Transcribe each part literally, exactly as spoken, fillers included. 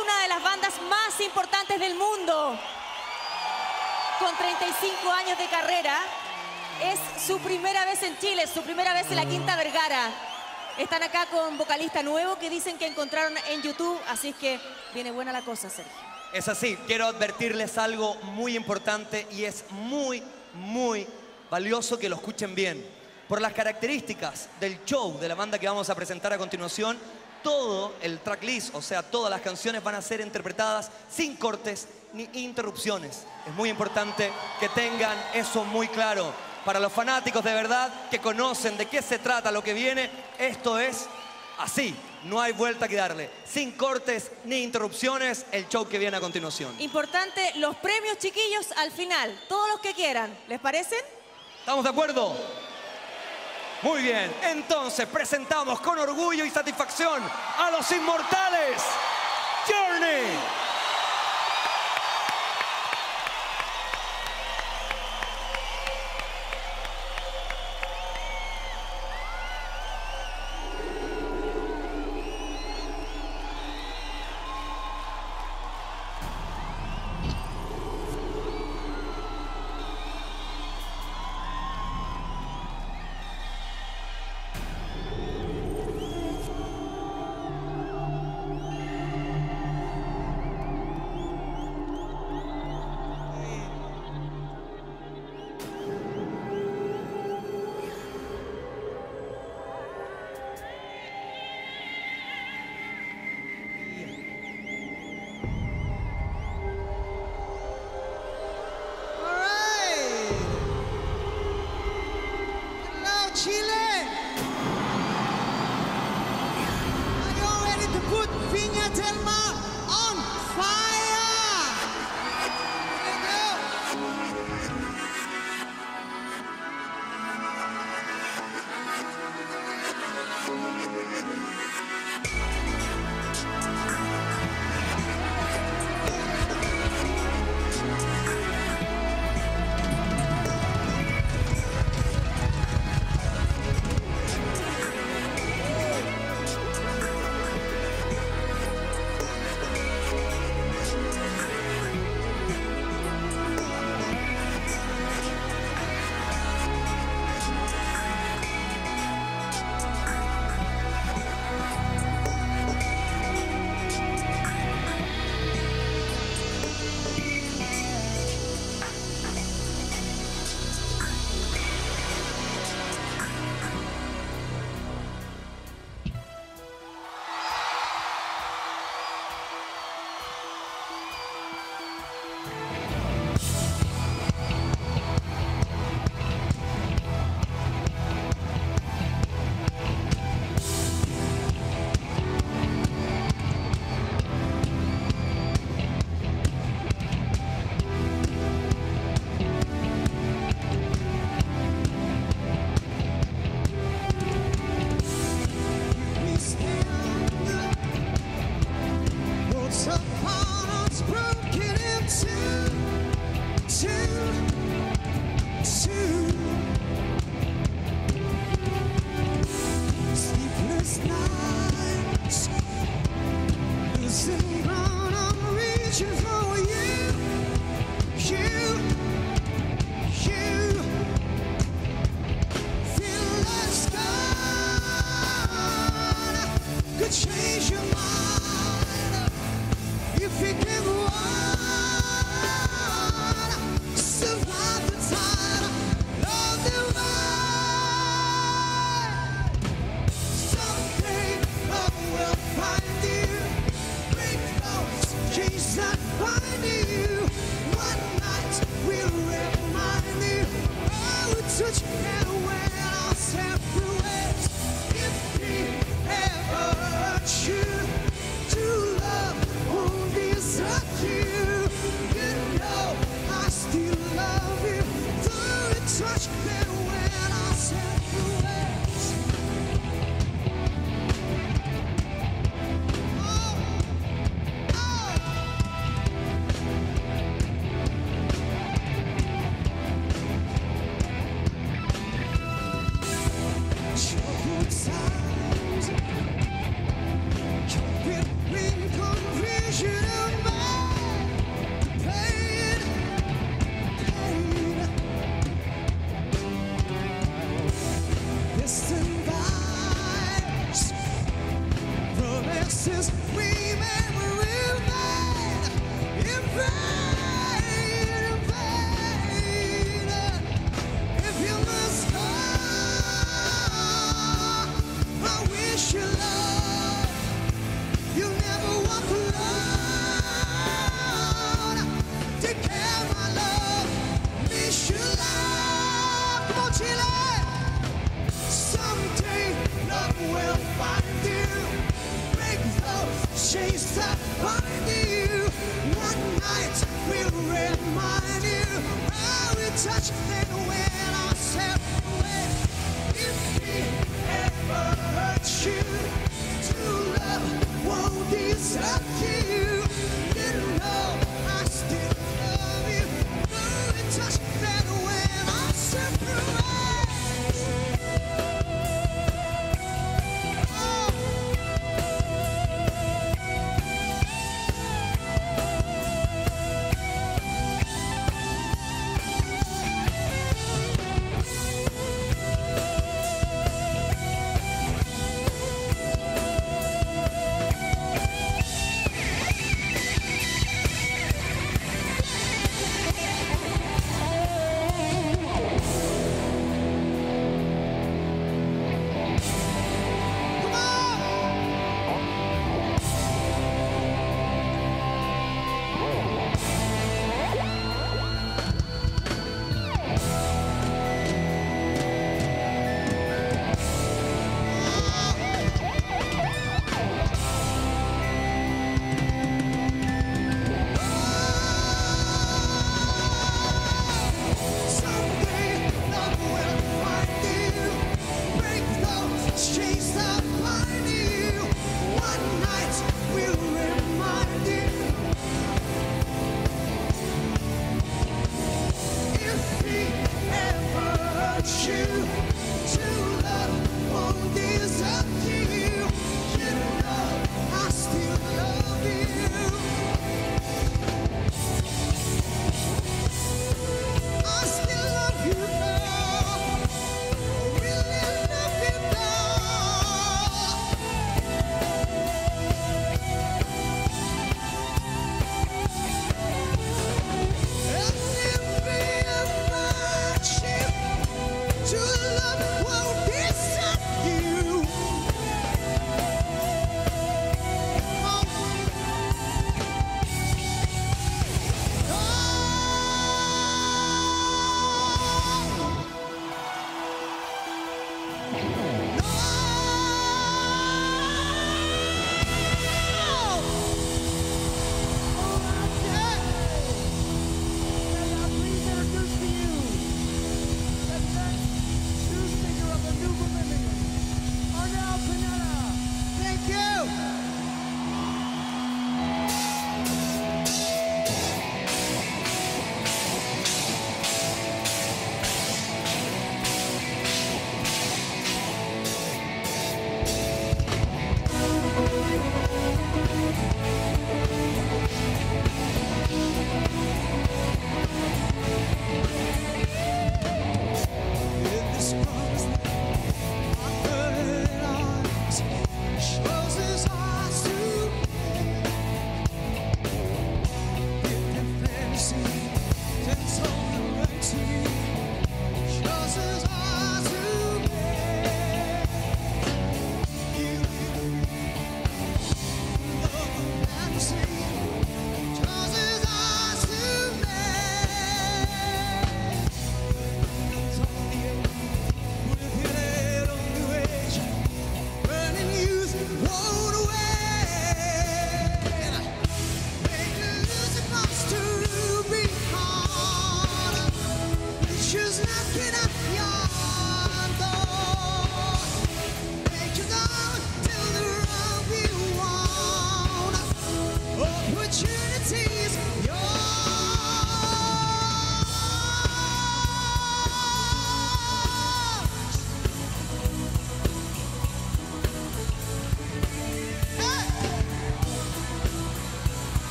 una de las bandas más importantes del mundo. Con treinta y cinco años de carrera, es su primera vez en Chile, su primera vez en la Quinta Vergara. Están acá con vocalista nuevo que dicen que encontraron en YouTube, así es que viene buena la cosa, Sergio. Es así, quiero advertirles algo muy importante y es muy, muy valioso que lo escuchen bien. Por las características del show de la banda que vamos a presentar a continuación, todo el tracklist, o sea, todas las canciones van a ser interpretadas sin cortes ni interrupciones. Es muy importante que tengan eso muy claro. Para los fanáticos de verdad que conocen de qué se trata lo que viene, esto es así. No hay vuelta que darle. Sin cortes ni interrupciones, el show que viene a continuación. Importante, los premios, chiquillos, al final. Todos los que quieran. ¿Les parecen? ¿Estamos de acuerdo? Muy bien. Entonces presentamos con orgullo y satisfacción a los inmortales Journey. Chile! Are you ready to put Viña del Mar on fire? distant vibes, promises we made were in vain, in vain, in vain. If you must go, I wish you love. You never walk alone. Take care, my love. Miss you, love. Come on, Chile. Someday love will find you. Break those chains that bind you. One night will remind you how we touched and when I separate. If we ever hurt you, true love won't desert you. You know I still love you. Though we touched and when I separate.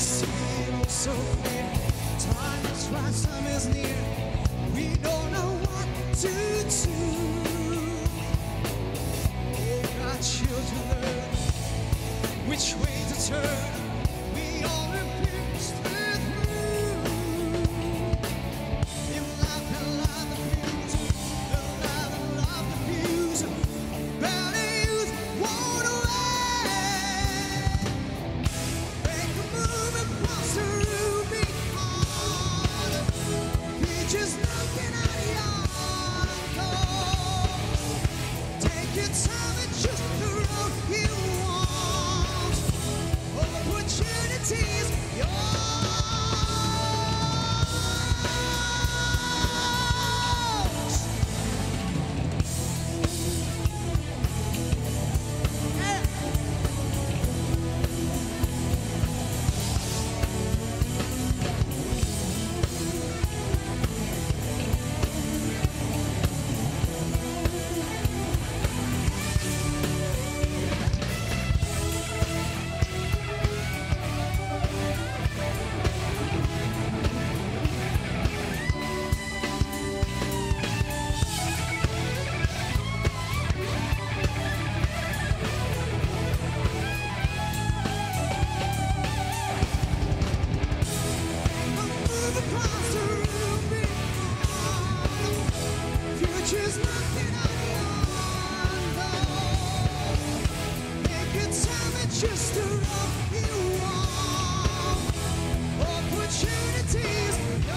see it all so clear. Time is right, time is near. We don't know what to do. Oh, God, children learn which way to turn. We all refuse to through. You love and love the views, you love and love the views. Better youth won't away. Make a move across the ruby heart. You're just knocking out your door. Take your time and choose the road you want. Opportunities yours. Move across the ruby heart. Future's knocking on your door. Take your time and choose the road you want. Opportunities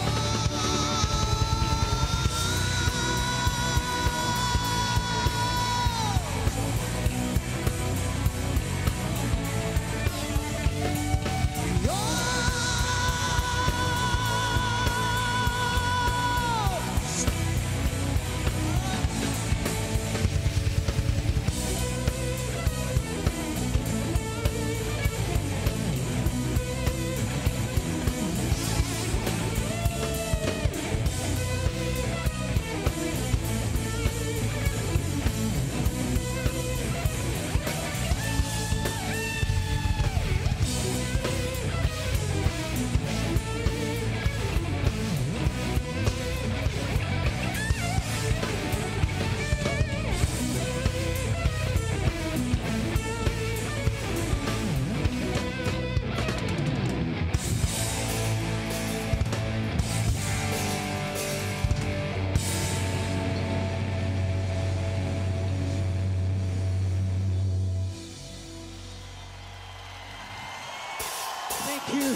Thank you.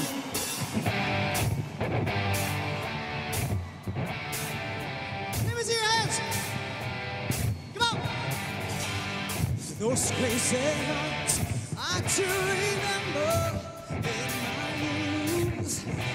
Let me see your hands. Come on. Those crazy nights I do remember in my youth.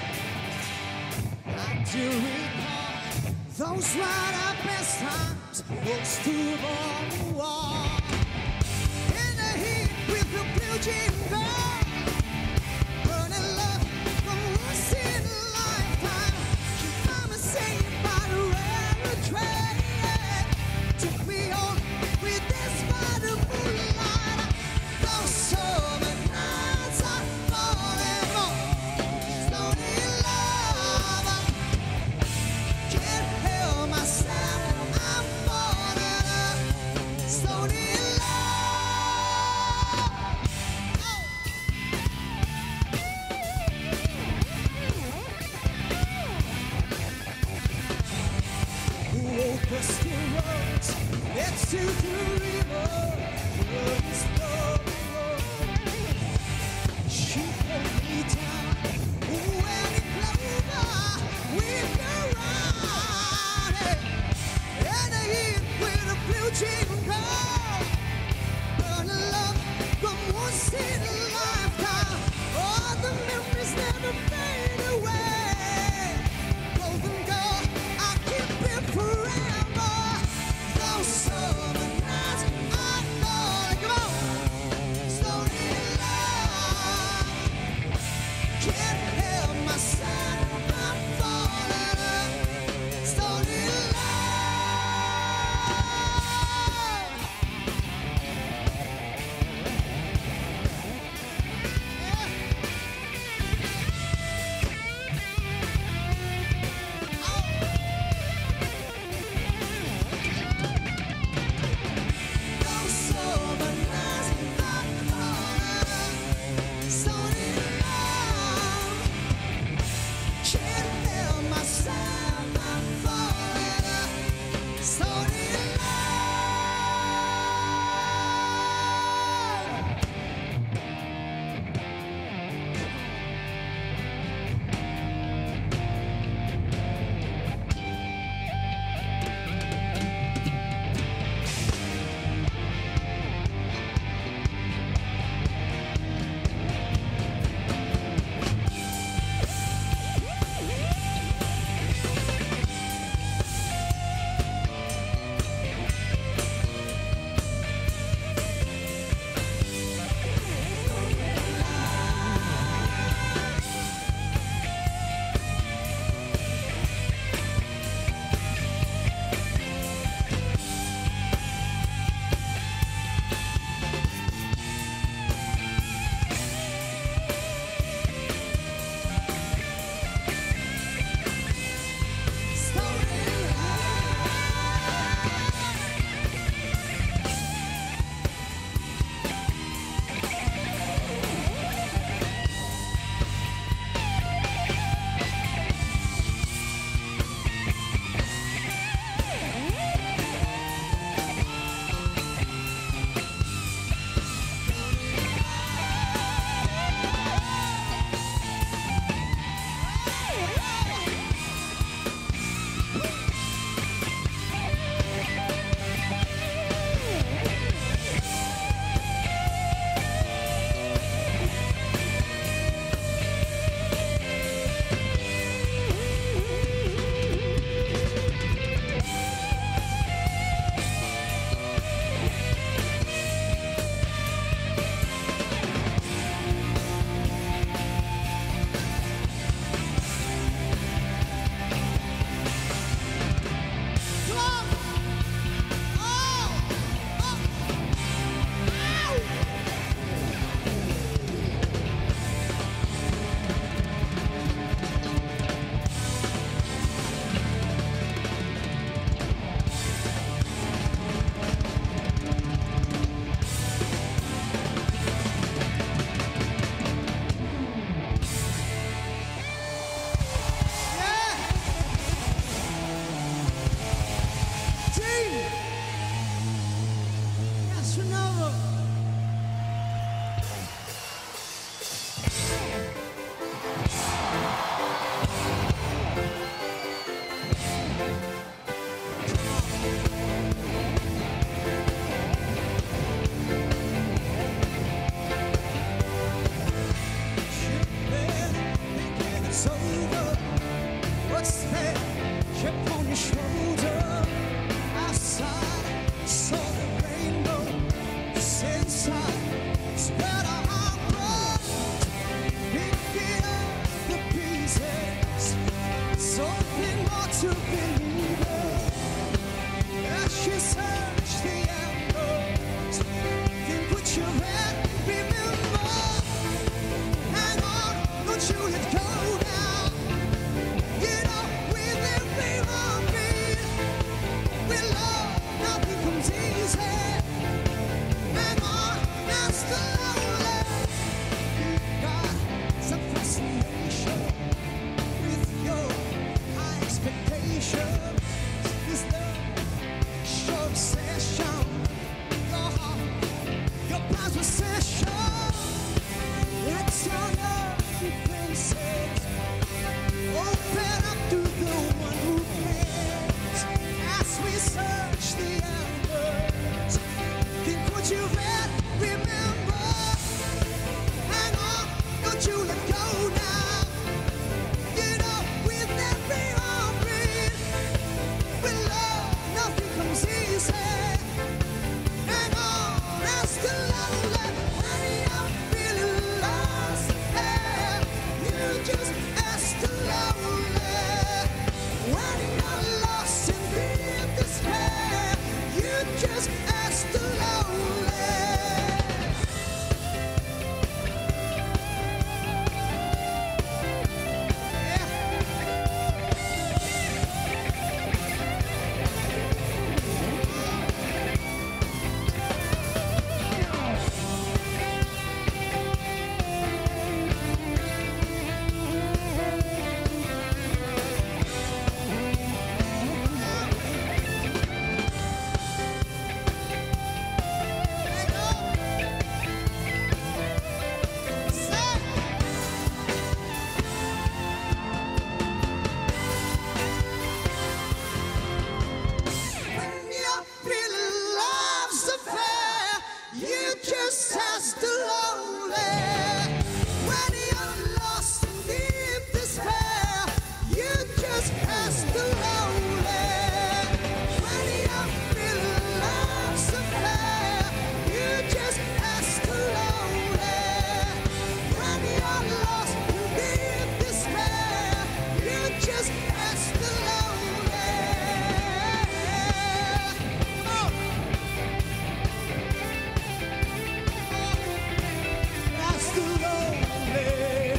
I do recall those right our best times, those two on the wall. In the heat with the blue jean girl. Burning love from once in a lifetime. She found me singing by the railroad train. Took me on with this by the moonlight. Those summer nights are falling on. Slowly in love. Can't help myself. I'm falling up. Slowly in love. Oh, dusty roads, it's to the river, where it's flowing. She pulled me down, when it clover, with the ride. And I hit with a blue jean girl, burning love from once in a lifetime. All the memories never fade away. Golden girl, I keep it forever. Those summer nights I know. Come on, slowly in love. Can't help myself, I'm falling up. Slowly in love. it's over. What's that chip on your shoulder? Outside, saw the rainbow. It's inside, spread our heart. Pick it up the pieces. Something more to believe in. As you search the embers, think what you had. Remember, hang on, don't you let go now. You know, with every heartbeat, with love, nothing comes easy. Hang on, that's the lonely. You got some fascination with your high expectations. This love, short obsession, your heart, your past possession. Let's turn up defenses. Open up to the one who cares. As we search the embers, think what you've had. Remember, hang on, don't you let go now. You know, with every heartbeat, with love, nothing comes easy. Hang on, that's the lonely. When you're feeling lost, hey, you just ask the lonely. When you're lost in deep despair, you just ask the lonely. When you're feeling love's affair, you just ask the lonely. When you're lost in deep despair, you just ask the lonely. When you're feeling love's affair, you just ask the lonely. When you're lost in deep despair, you just ask the lonely. Oh. That's the lonely.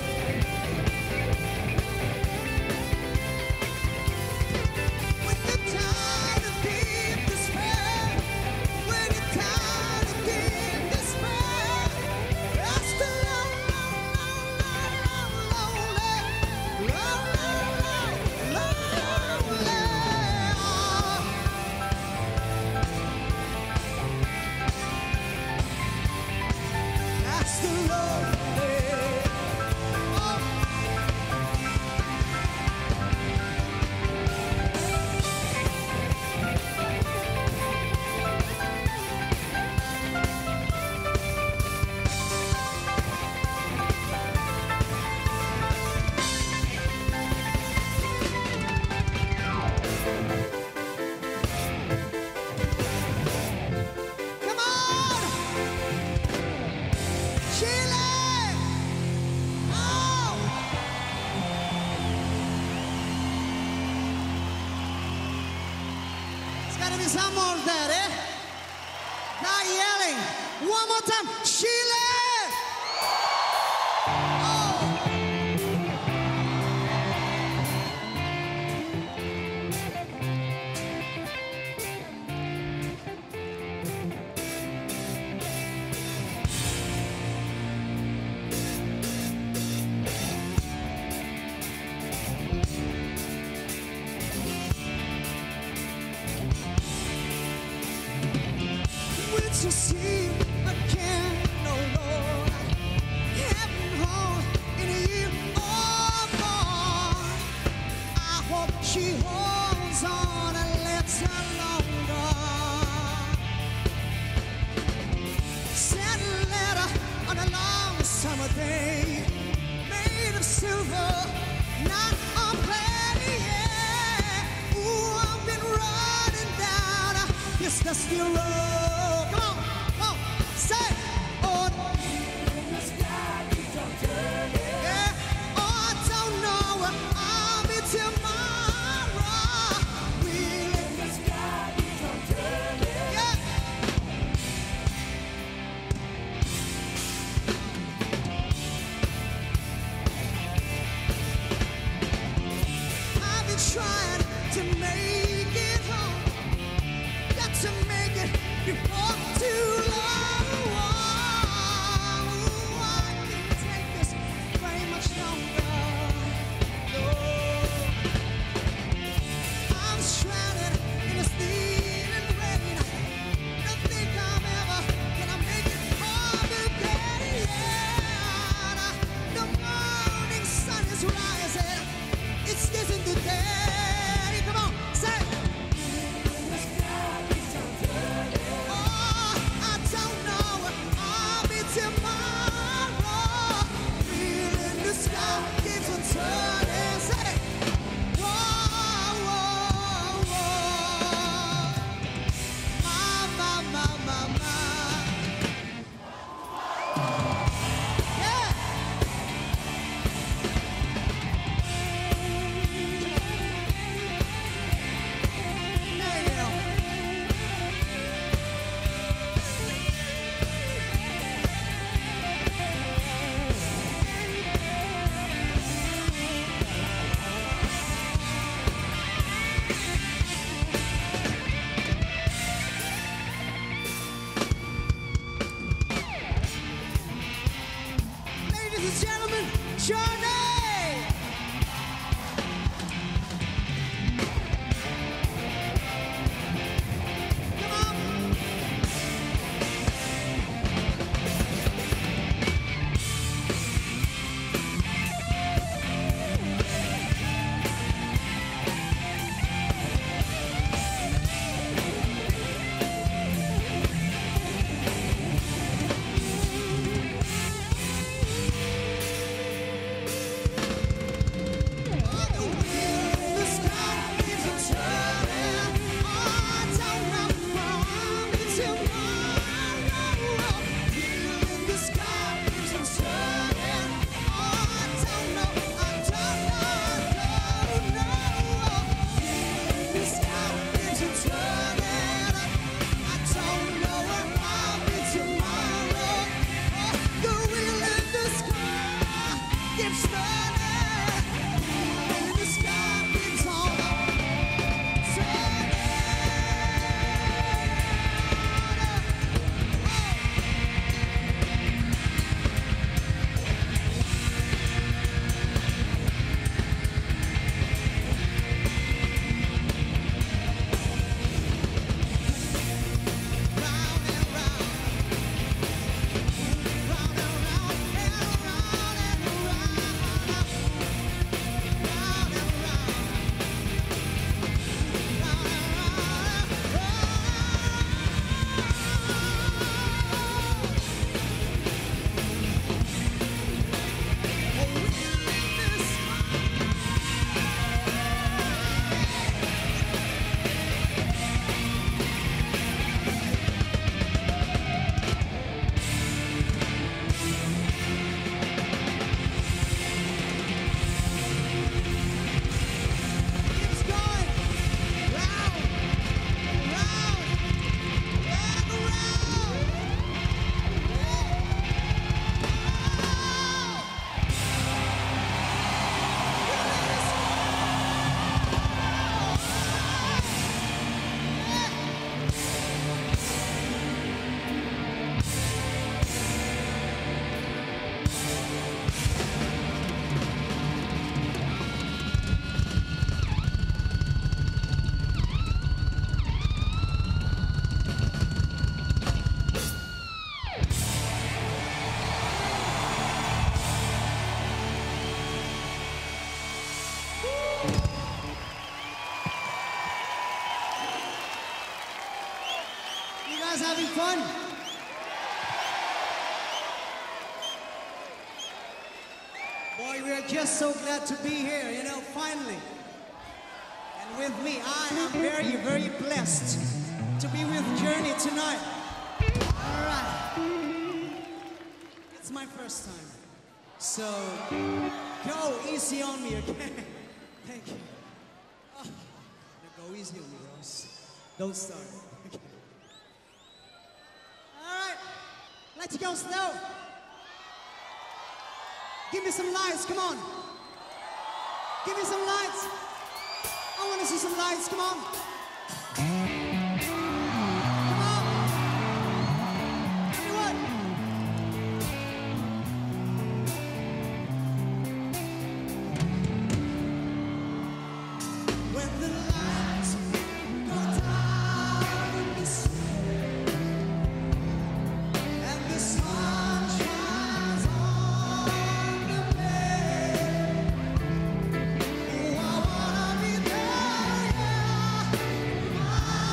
When you're tired of deep despair, when you're tired of deep despair, that's the lonely, lonely, lonely, lonely. That's the lonely. Oh. Come on! Chile! Oh! It's gotta be some more of that, eh? Not yelling. One more time. Chile! Oh! With you see again, no Lord, heaven hold in a year or more. I hope she holds on a little longer. Send a letter on a long summer day, made of silver, you roll. Come on, come on, say, oh, yeah, oh, I don't know where I'll be tomorrow. Wheel in the sky, yeah. I've been trying to make it home. Got to make it before too long. Ooh, I can't take this very much longer. No. I'm stranded in the steaming rain. Don't think I'm ever gonna make it home again. The morning sun is rising. It's kissing the day. Come on, say. Oh, I don't know where I'll be tomorrow. Feeling the sky keeps on turning. Say. Whoa, whoa, whoa. My, my, my, my, my. Yeah. There you go. Ladies and gentlemen, Johnny! Come on! Keeps going round, round, and around. You guys having fun? Boy, we are just so glad to be here, you know, finally. And with me, I am very, very blessed to be with Journey tonight. All right. It's my first time. So, go easy on me, okay? Thank you. Oh, now go easy on me, Rose. Don't start. Okay. All right. Let's go slow. Give me some lights, come on. Give me some lights. I want to see some lights, come on. Come on. Anyone? When the lights go down in the city and the sun shines on the bay, oh, I wanna be there, yeah.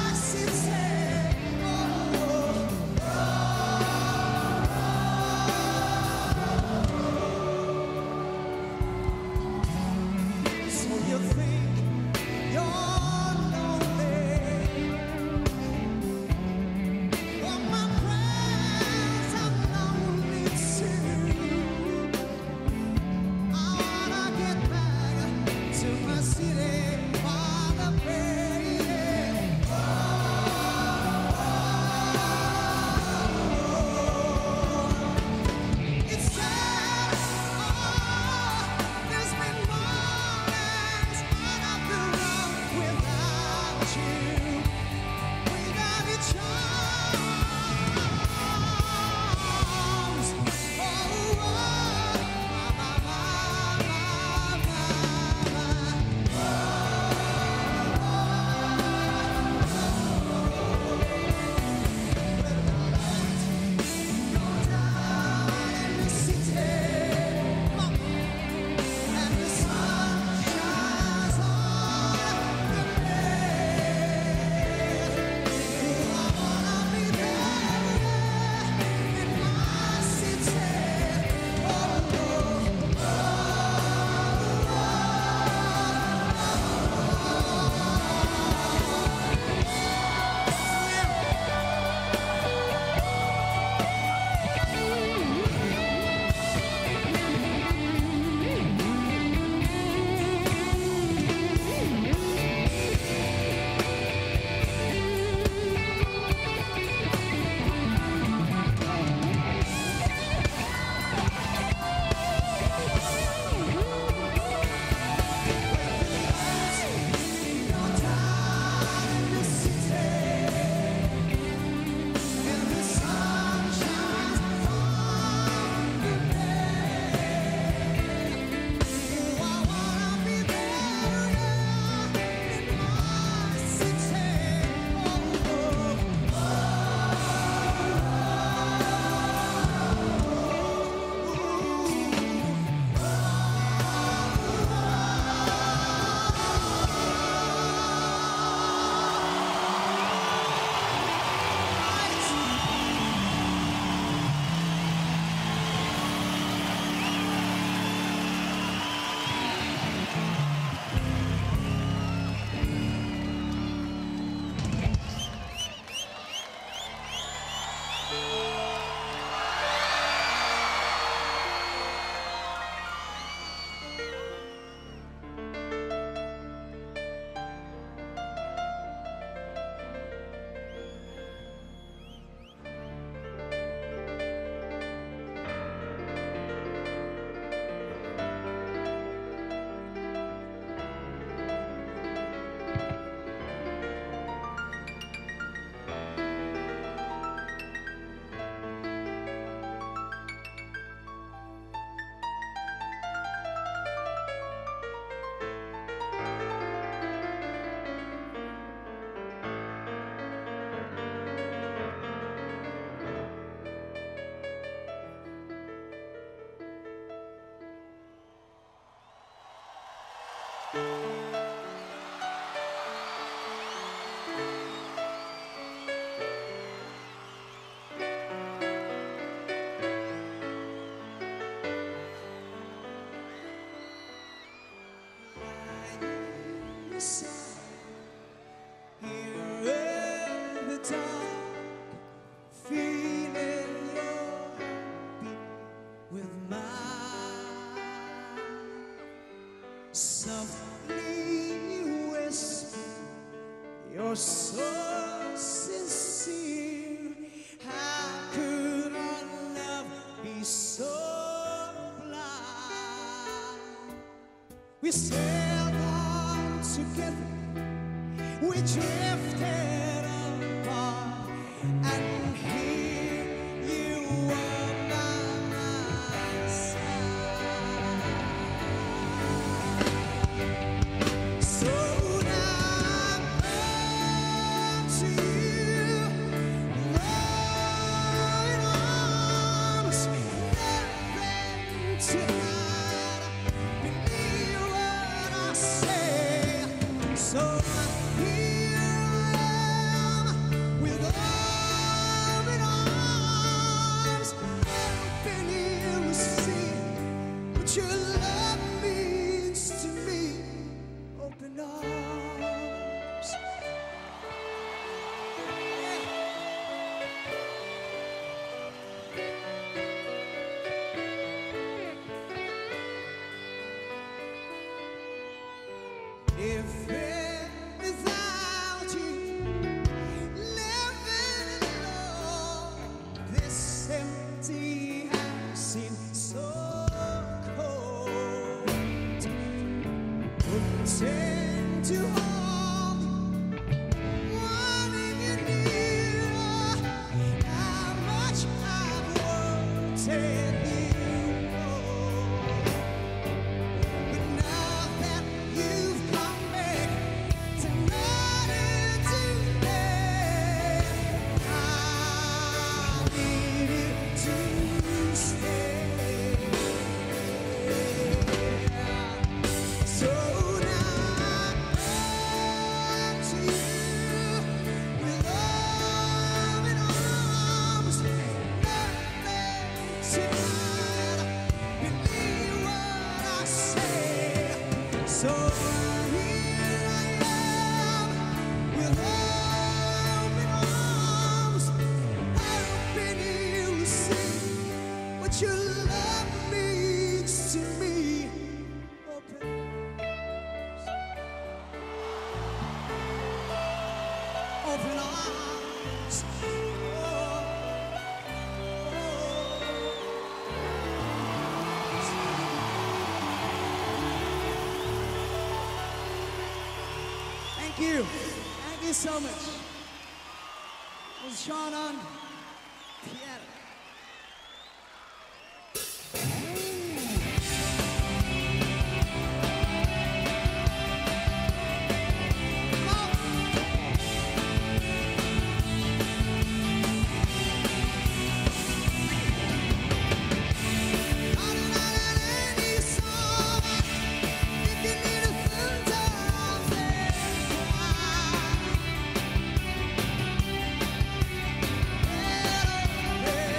softly whisper, you're so sincere. How could our love be so blind? We sailed on together, we drifted apart, and here you were by my side. So now I'm to you, loving arms, nothing to hide. Believe what I say. So here I am with open arms, open here to see what your love means to me. Open arms. If it without you, living alone, this empty house seems so cold. Pretend to hold, wanting you near, how much I've wanted you more. But now that you've come back tonight and today, I need you to stay. So now I'm to you with open arms, nothing to hide. Believe what I say. So here I am with open arms, open you to see what your love means to me. Open Open arms. Oh, oh. Thank you. Thank you so much. It was Sean on piano. Hey.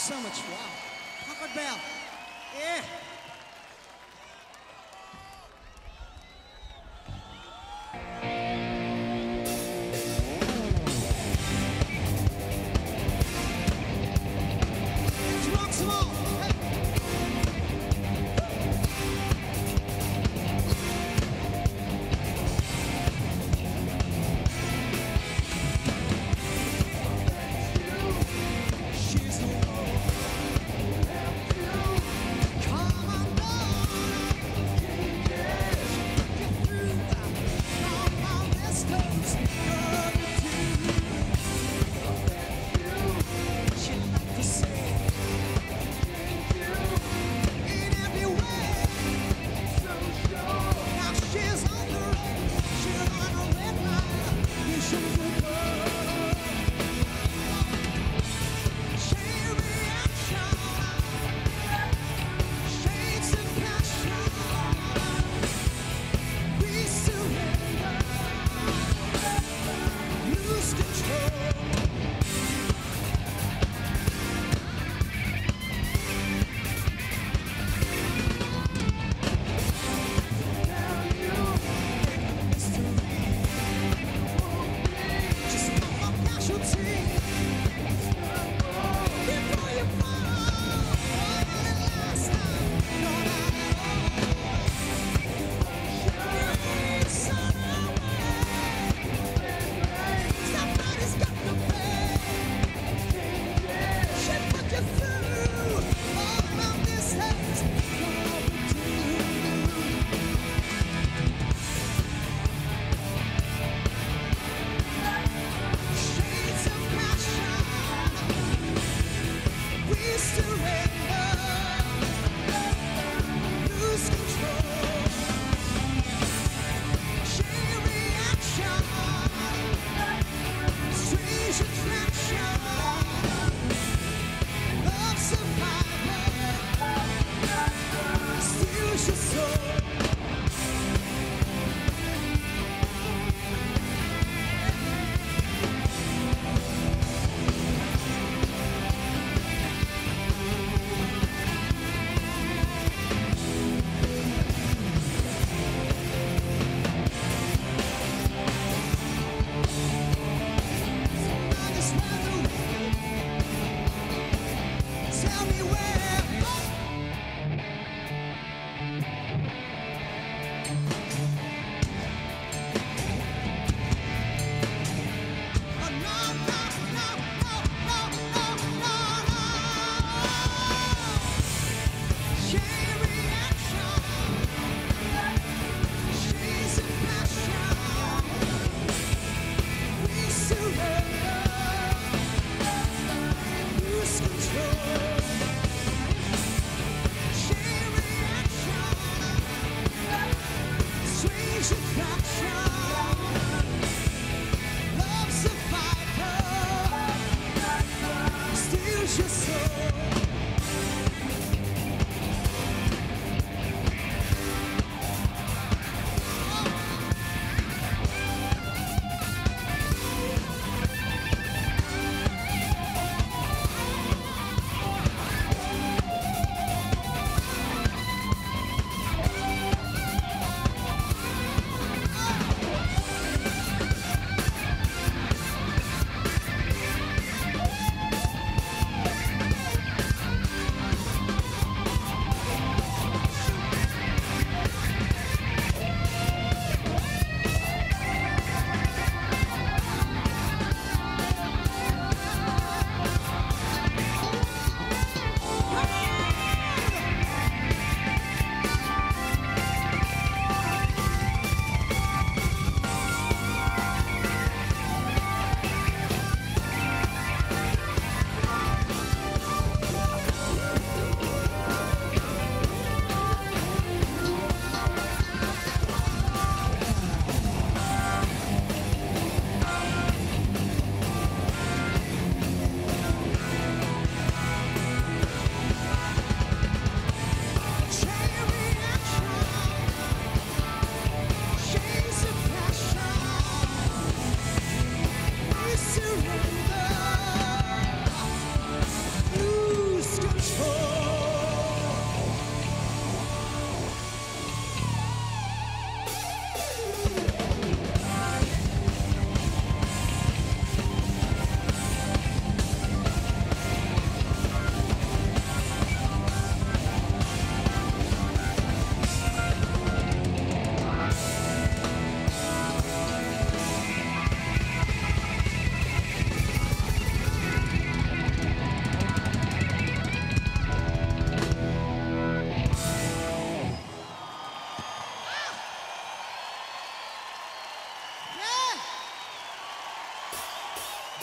so much. Wow. Howard Bell. Yeah. Let's rock some more. Hey. She's the one who left you.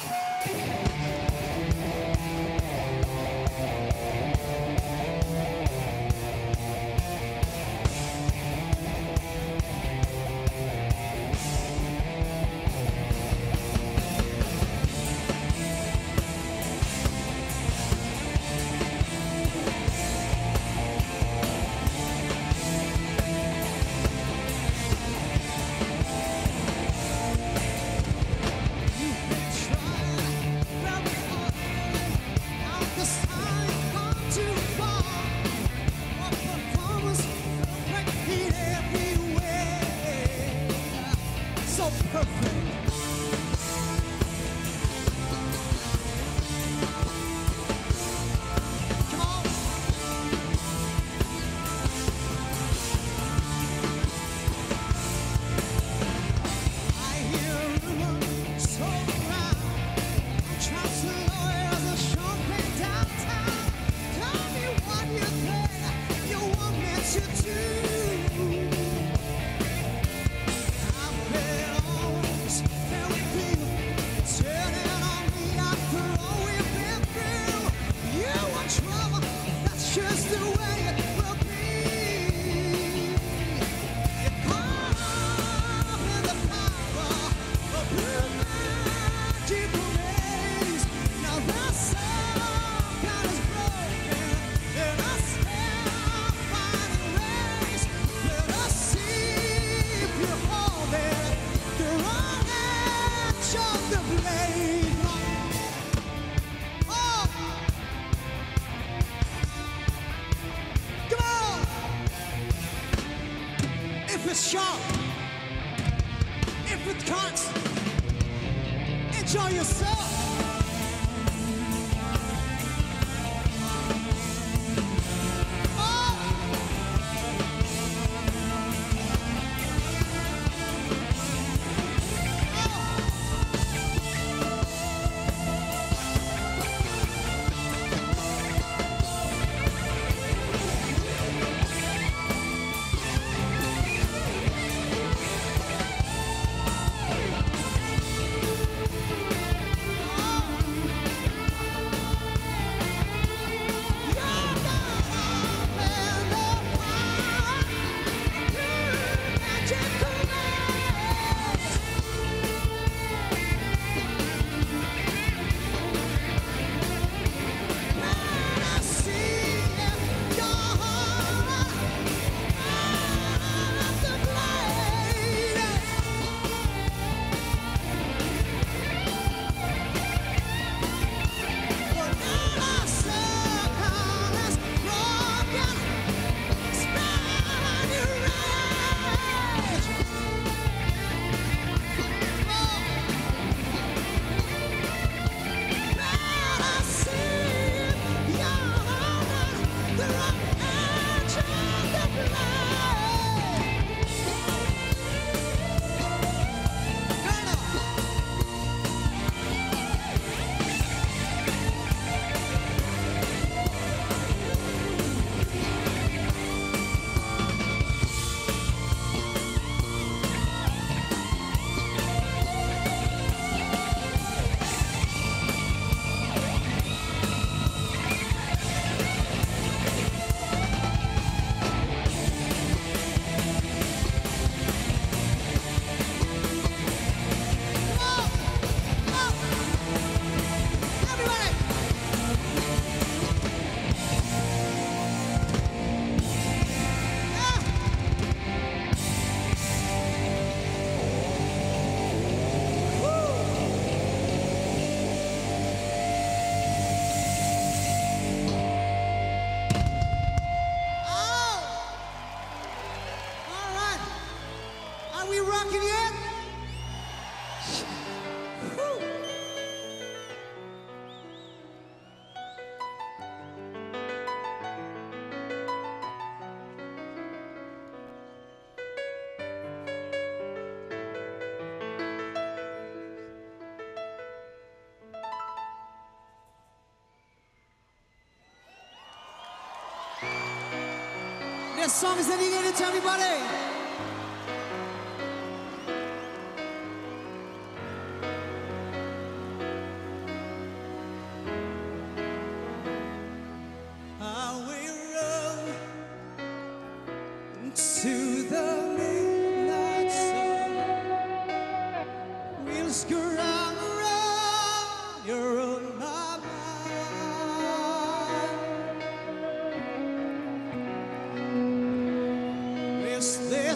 This song is dedicated to everybody.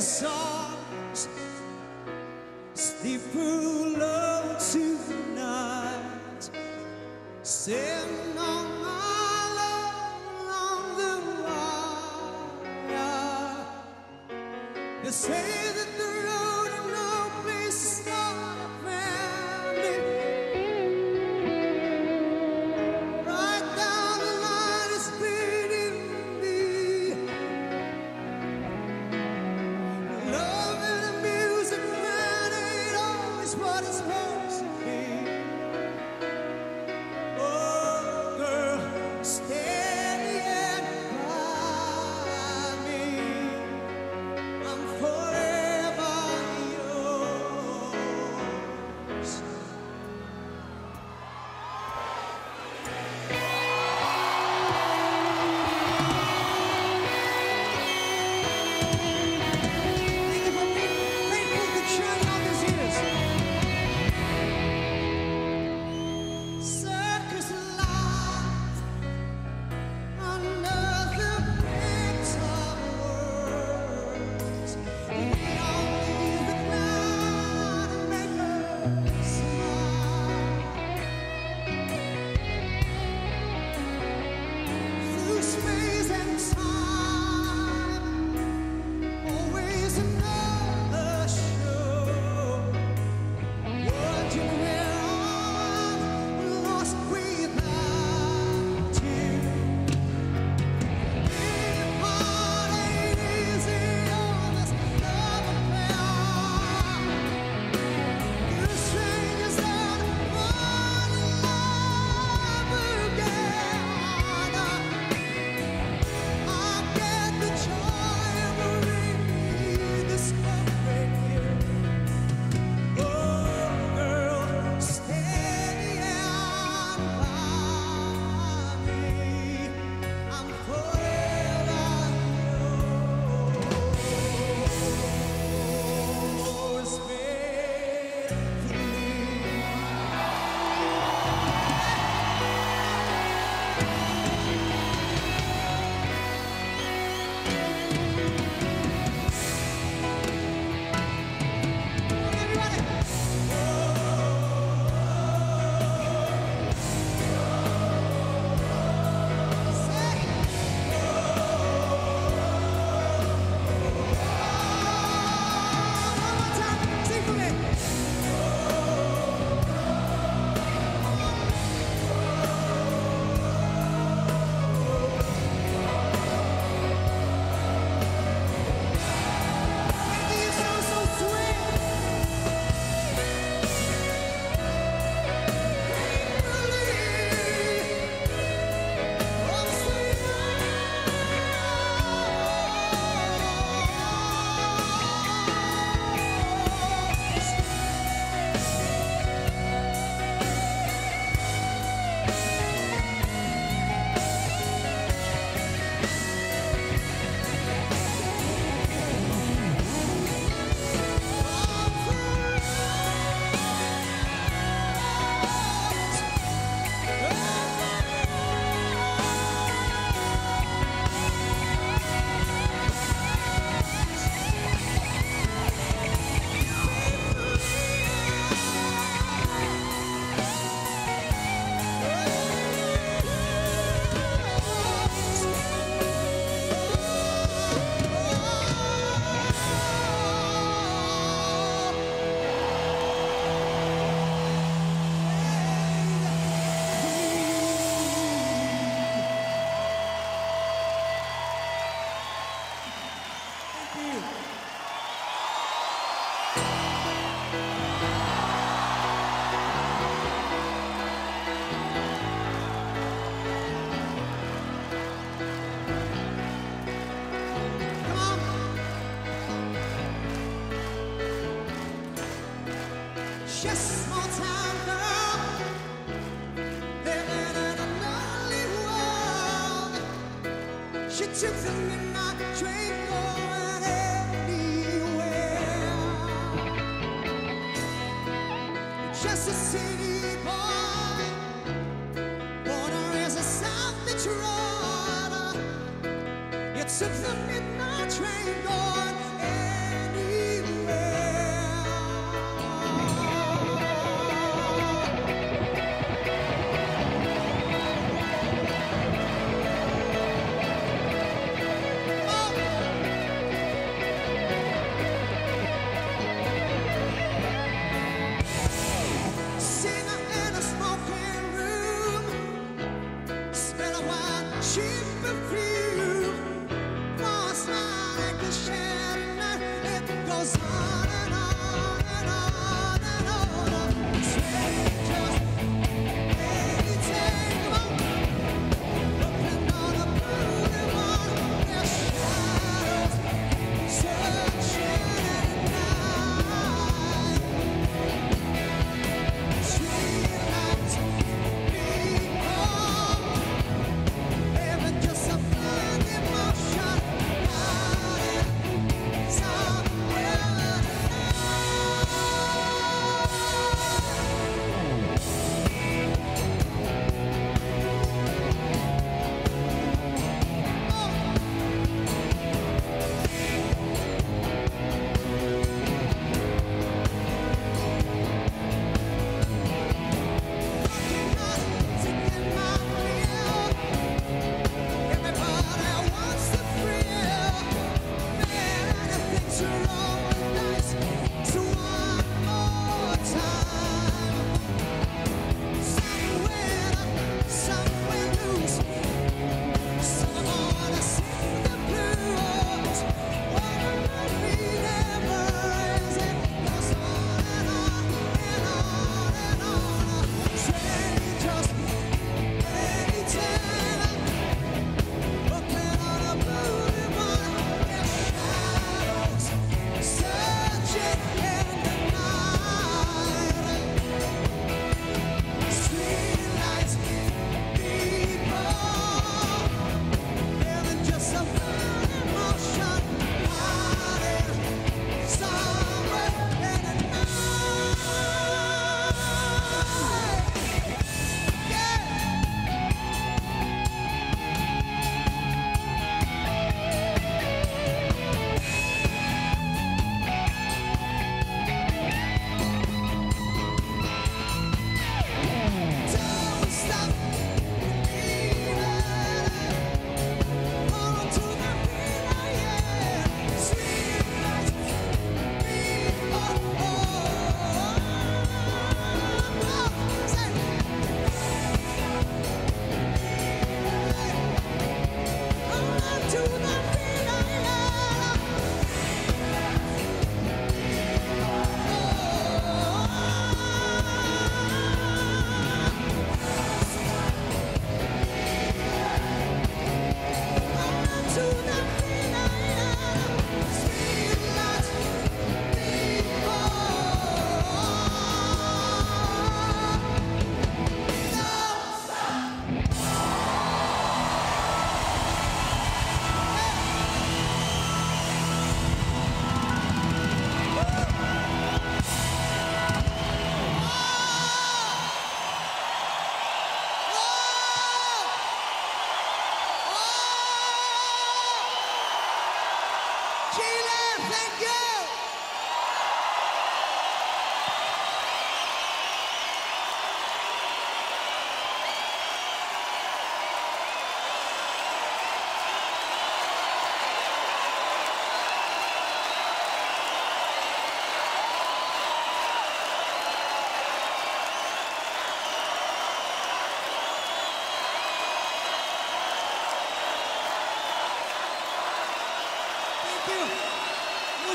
songs sleep through love tonight. Sitting on my love along the wire. They say that the road ain't no place to start a family. Right down the line it's beating me. Love and the music, man, ain't always what it's supposed to be. Oh, girl, stand by me. I'm forever yours. Thank you for being faithful to journey all these years. Circus life, another picture words. You don't leave the cloud and make us smile. Through space and time, always another show. Would you wear on, lost without you? Being apart ain't easy on this love affair. You're strangers that fall in love again. I get the joy of rediscovering you. Oh, girl, steady on by me. I'm forever yours, faithfully. Everybody. One more time, sing for me. Baby, you're so, so sweet. Come on. Just a small town girl living in a lonely world. She took the midnight train going anywhere. Just a city boy, born and raised in South Detroit. You took the midnight train going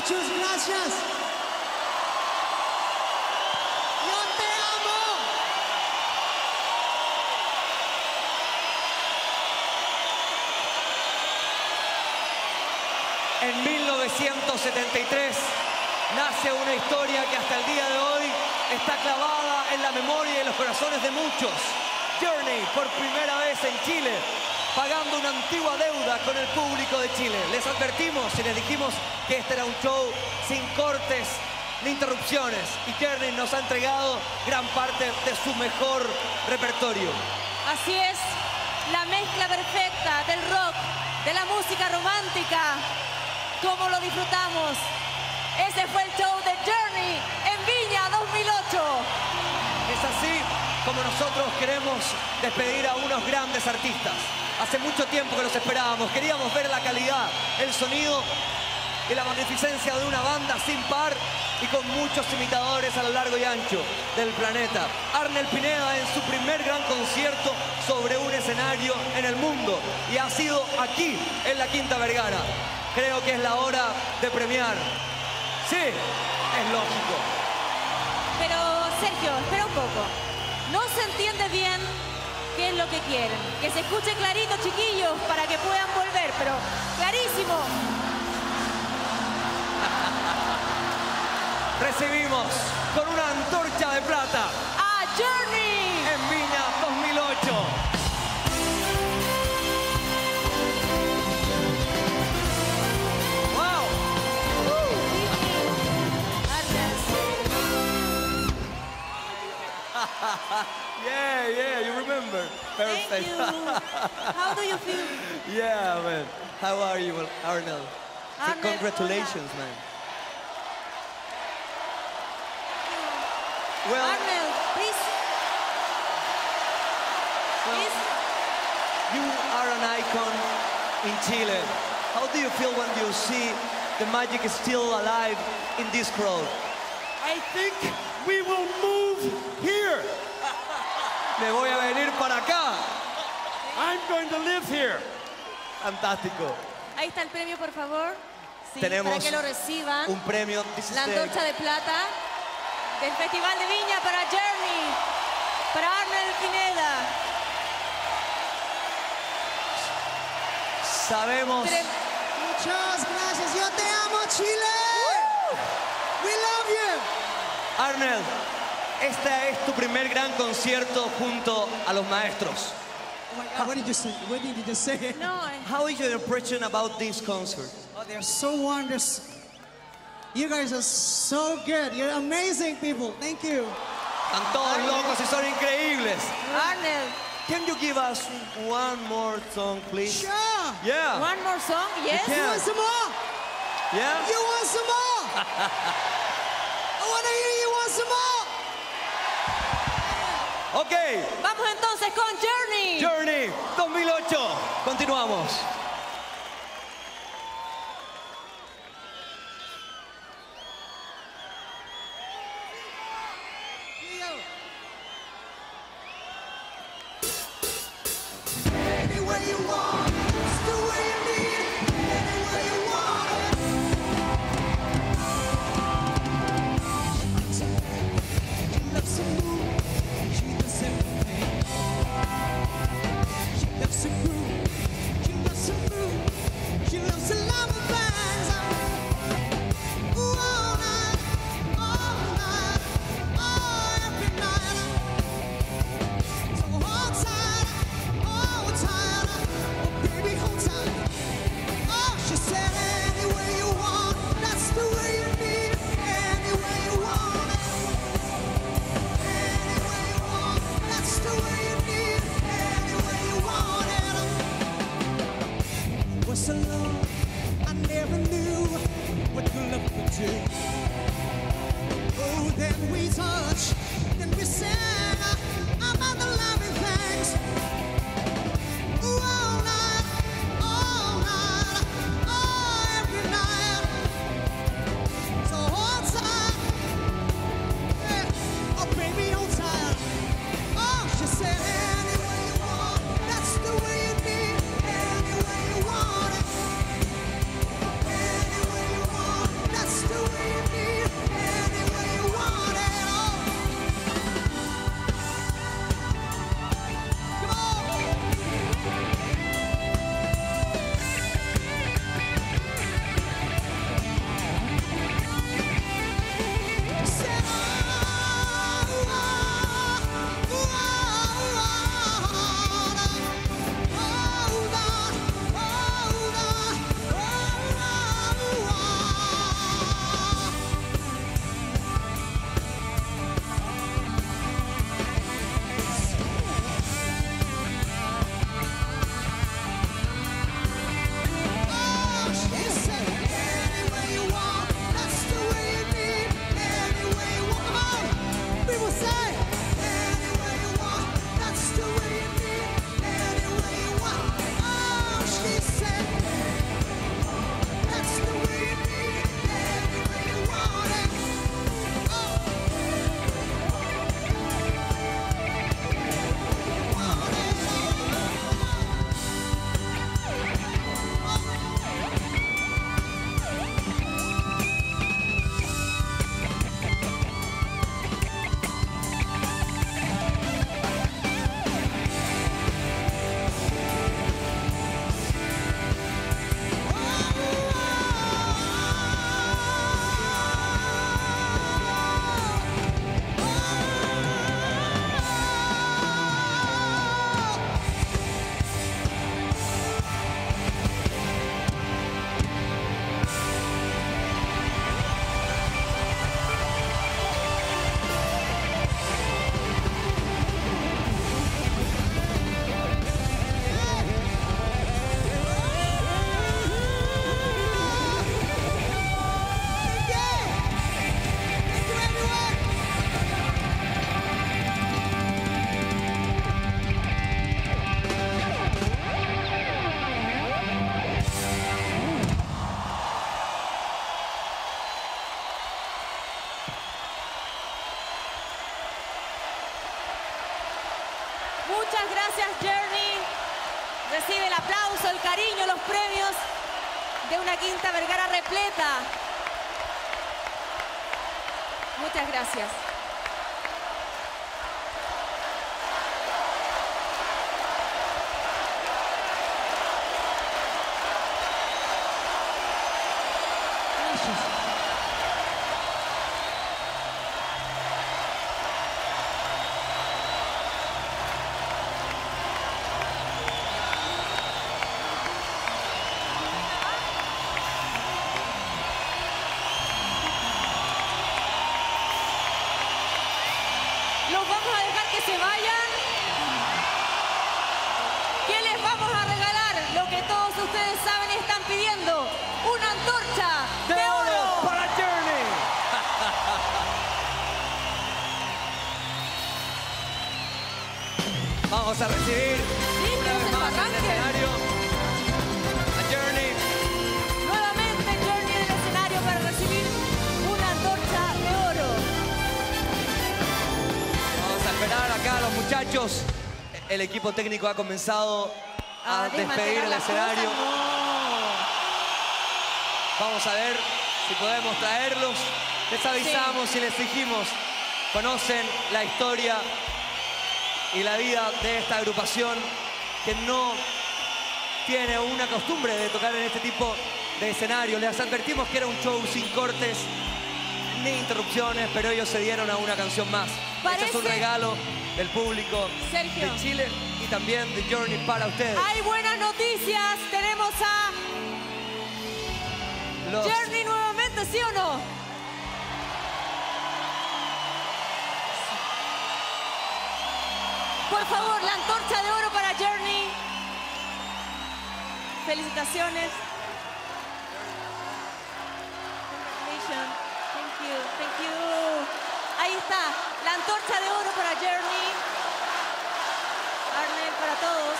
Muchas gracias. Yo te amo. En mil novecientos setenta y tres nace una historia que hasta el día de hoy está clavada en la memoria y en los corazones de muchos. Journey, por primera vez en Chile, pagando una antigua deuda con el público de Chile. Les advertimos y les dijimos que este era un show sin cortes ni interrupciones. Y Journey nos ha entregado gran parte de su mejor repertorio. Así es, la mezcla perfecta del rock, de la música romántica, como lo disfrutamos. Ese fue el show de Journey en Viña dos mil ocho. Es así como nosotros queremos despedir a unos grandes artistas. Hace mucho tiempo que los esperábamos. Queríamos ver la calidad, el sonido y la magnificencia de una banda sin par y con muchos imitadores a lo largo y ancho del planeta. Arnel Pineda en su primer gran concierto sobre un escenario en el mundo. Y ha sido aquí, en la Quinta Vergara. Creo que es la hora de premiar. Sí, es lógico. Pero, Sergio, espera un poco. No se entiende bien qué es lo que quieren. Que se escuche clarito, chiquillos, para que puedan volver, pero clarísimo. Recibimos con una antorcha de plata a Journey en Viña dos mil ocho. Yeah, yeah, you remember. Perfect. Thank you. How do you feel? Yeah, man. How are you, Arnel? Arnel, Congratulations, hola. man. Well, Arnel, please. well, Please. you are an icon in Chile. How do you feel when you see the magic is still alive in this crowd? I think we will move here. Me voy a venir para acá. I'm going to live here. Fantástico. Ahí está el premio, por favor. Sí, Tenemos para que lo reciban. un premio. This is La the- antorcha de plata del Festival de Viña para Journey, para Arnel Pineda. Sabemos. Tre- Muchas gracias. Yo te amo, Chile. We love you. Arnel, este es tu primer gran concierto junto a los maestros. Oh my God, what did you say? What did you just say? No, eh, How is your impression about this concert? Oh, they're so wondrous. You guys are so good. You're amazing people. Thank you. Están todos locos y son increíbles. Arnel, Can you give us one more song, please? Sure. Yeah. one more song, yes? You can. want some more? Yeah. You want some more? I want to hear you want some more. Ok. Vamos entonces con Journey. Journey dos mil ocho. Continuamos. Anywhere you want, it's the way you need it. Anywhere you want it. She loves to move, she does everything. She loves to groove, she loves to move, she loves to love the bands. Ooh, all night, all night, oh, every night. So hold tight, hold tight. Muchas gracias, Journey. Recibe el aplauso, el cariño, los premios de una Quinta Vergara repleta. Muchas gracias. Los vamos a dejar que se vayan. ¿Qué les vamos a regalar? Lo que todos ustedes saben y están pidiendo. Una antorcha de, de oro. oro para Journey. Vamos a recibir Sí, una vez que más en el arranque. escenario a Journey. Nuevamente Journey en el escenario para recibir una antorcha de oro. Vamos a esperar acá a los muchachos. El equipo técnico ha comenzado a, A despedir desmantelar el las escenario. cosas, no. Vamos a ver si podemos traerlos. Les avisamos y les dijimos, conocen la historia y la vida de esta agrupación que no tiene una costumbre de tocar en este tipo de escenario. Les advertimos que era un show sin cortes ni interrupciones, pero ellos se dieron a una canción más. Este es un Parece- regalo del público Sergio. de Chile y también de Journey para ustedes. Hay buenas noticias. Tenemos a Los- Journey nuevamente, ¿sí o no? Por favor, la antorcha de oro para Journey. Felicitaciones. Congratulations. Thank you, thank you. Ahí está, la antorcha de oro para Journey. Arnel, para todos.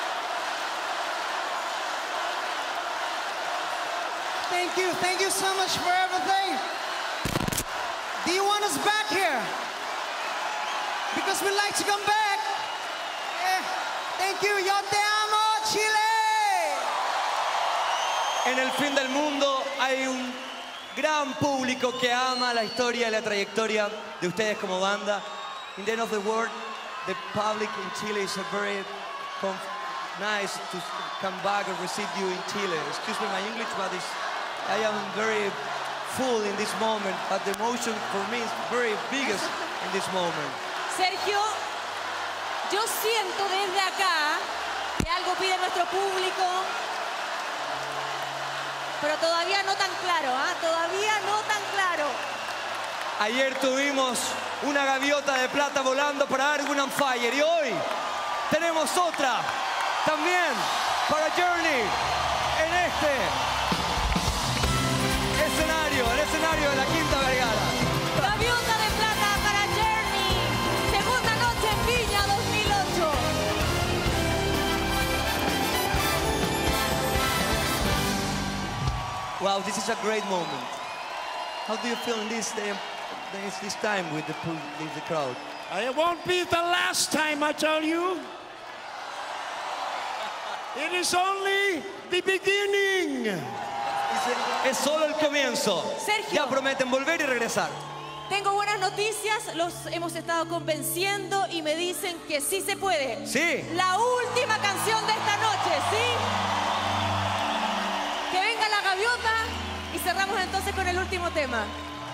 Thank you, thank you so much for everything. Do you want us back here? Because we'd like to come back. Yeah. Thank you, yo te amo, Chile. En el fin del mundo hay un gran público que ama la historia y la trayectoria de ustedes como banda. In the end of the world, the public in Chile is a very conf- nice to come back and receive you in Chile. Excuse me my English, but it's, I am very full in this moment, but the emotion for me is very biggest in this moment. Sergio, yo siento desde acá que algo pide nuestro público, pero todavía no tan claro, ¿ah? Todavía no tan claro. Ayer tuvimos una gaviota de plata volando para Argun and Fire y hoy tenemos otra también para Journey en este escenario, el escenario de la Quinta Vergara. Gaviota de plata para Journey. Segunda noche en Viña dos mil ocho. Wow, this is a great moment. How do you feel in this, uh, this, this time with the, pu- with the crowd? It won't be the last time, I tell you. It is only the beginning. Es, es solo el comienzo. Sergio. Ya prometen volver y regresar. Tengo buenas noticias, los hemos estado convenciendo y me dicen que sí se puede. Sí. La última canción de esta noche, ¿sí? Que venga la gaviota y cerramos entonces con el último tema.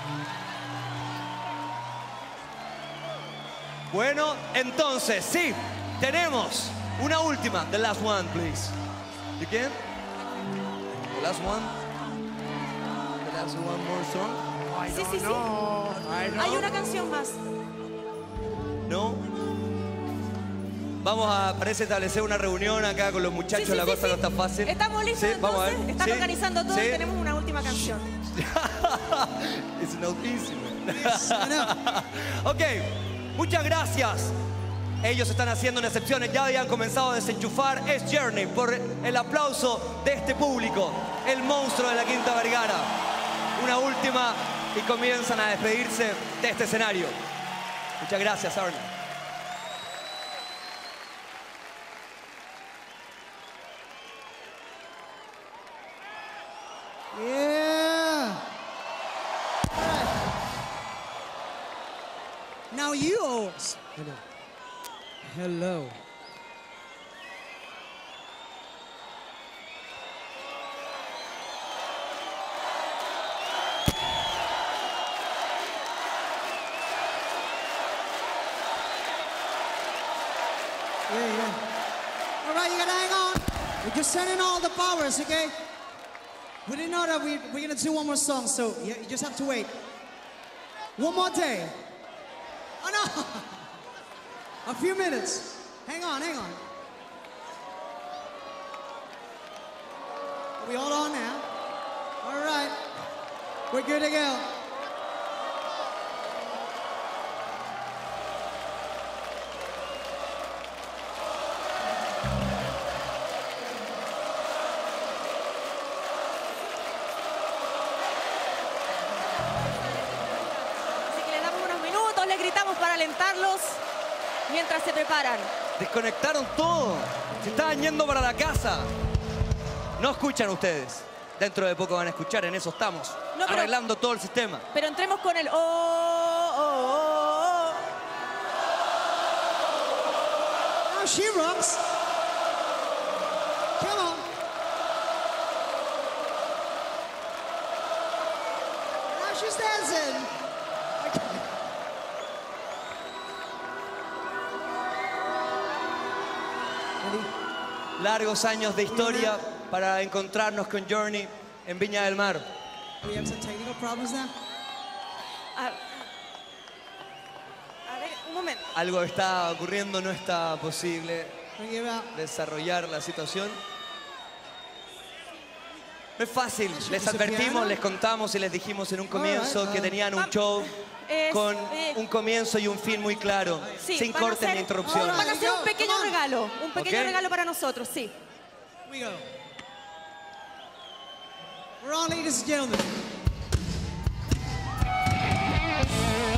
Bueno, entonces, sí, tenemos una última. The last one, please. You can? The last one? The last one more song? I Sí, don't sí, sí. know. I don't Hay una canción más. ¿No? Vamos a, parece, establecer una reunión acá con los muchachos, Sí, sí, la sí, cosa sí. no está fácil. ¿Estamos listos Sí, vamos a entonces? ver. Están Sí, organizando todo sí. y tenemos una última canción. It's not easy, man. Ok, muchas gracias. Ellos están haciendo una excepción, ya habían comenzado a desenchufar. Es Journey, por el aplauso de este público, el monstruo de la Quinta Vergara. Una última y comienzan a despedirse de este escenario. Muchas gracias, Arnel. you always. Hello. Hello. Yeah, yeah. All right, you gotta hang on. We're just sending all the powers, okay? We didn't know that we, we're gonna do one more song, so you, you just have to wait. One more day. Oh no! A few minutes. Hang on, hang on. Are we all on now? All right. We're good to go. Le gritamos para alentarlos mientras se preparan. Desconectaron todo. Se estaban yendo para la casa. No escuchan ustedes. Dentro de poco van a escuchar, en eso estamos. No, pero, arreglando todo el sistema. Pero entremos con el oh, oh, oh, oh. Now she rocks. Come on. Now she's dancing. Largos años de historia para encontrarnos con Journey en Viña del Mar. We have some technical problems now. A, a ver, un momento. Algo está ocurriendo, no está posible desarrollar la situación. No es fácil, les advertimos, les contamos y les dijimos en un comienzo que tenían un show con un comienzo y un fin muy claro, sí, sin cortes hacer, ni interrupciones. Van a hacer un pequeño regalo, un pequeño okay. regalo para nosotros, sí. We go. We're on, ladies and gentlemen.